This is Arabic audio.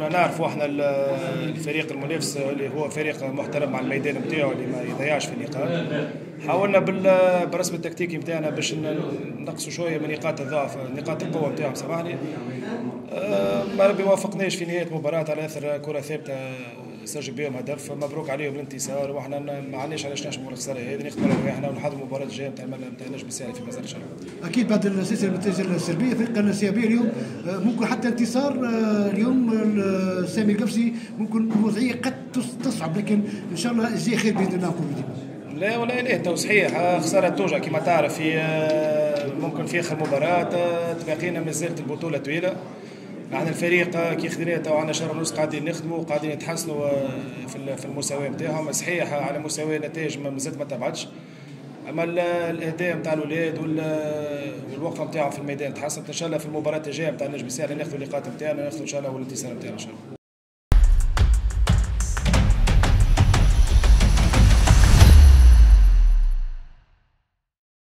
نعرفوا احنا الفريق المنافس اللي هو فريق محترم على الميدان نتاعو اللي ما يضيعش في النقاط. حاولنا بالرسم التكتيكي نتاعنا باش نقصوا شويه من نقاط الضعف، نقاط القوه نتاعهم سامحني. ما بيوافقناش في نهايه المباراه على اثر كره ثابته سجل بهم هدف. مبروك عليهم الانتصار، واحنا ما عندناش علاش نحشموا الخساره هذه، نقبلوا رواحنا ونحضروا المباراه الجايه نتاع النجم الساحلي في مزار الشرق. اكيد بعد السلسله النتائج السلبيه فرقه السيابيه اليوم ممكن حتى انتصار اليوم سامي القفصي ممكن الوضعيه قد تصعب، لكن ان شاء الله الجاي خير باذن الله نقولوا ديما. لا ولا لا تو صحيح خساره توجع كما تعرف في ممكن في اخر مباراه تبقينا مازالت البطوله طويله. نحن الفريق كي خذينا تو عندنا شهر ونص قاعدين نخدموا وقاعدين نتحسنوا في المستوى نتاعهم. صحيح على مستوى النتائج مازالت ما تبعتش، اما الاداء نتاع الاولاد والوقفه نتاعهم في الميدان تحسنت. ان شاء الله في المباراه الجايه نتاع النجم الساحلي ناخذوا اللقاءات نتاعنا، ناخذوا ان شاء الله والانتصار نتاعنا ان شاء الله.